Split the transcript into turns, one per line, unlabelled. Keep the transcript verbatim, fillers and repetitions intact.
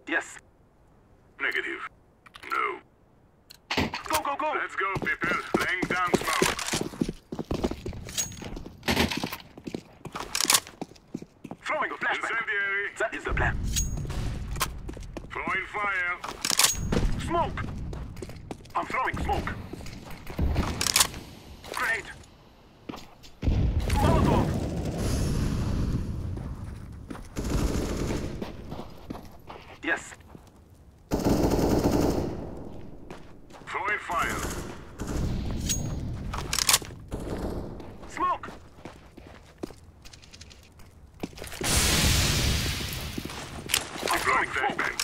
Yes.
Negative. No.
Go, go, go!
Let's go, people. Laying down smoke.
Throwing a flashback.
Incendiary.
That is the plan.
Throwing fire.
Smoke! I'm throwing smoke. Grenade. Molotov! Yes.
Throwing fire.
Smoke! I'm throwing smoke.